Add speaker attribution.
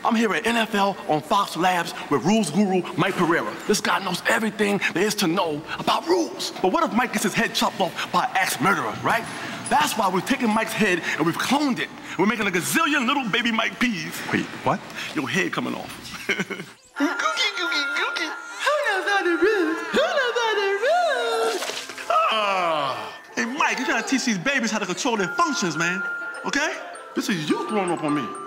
Speaker 1: I'm here at NFL on Fox Labs with rules guru Mike Pereira. This guy knows everything there is to know about rules. But what if Mike gets his head chopped off by an axe-murderer, right? That's why we've taken Mike's head and we've cloned it. We're making a gazillion little baby Mike peas.
Speaker 2: Wait, what?
Speaker 1: Your head coming off.
Speaker 3: Googie. Who knows all the rules? Who knows all the rules?
Speaker 2: Hey, Mike, you gotta teach these babies how to control their functions, man. Okay?
Speaker 1: This is you throwing up on me.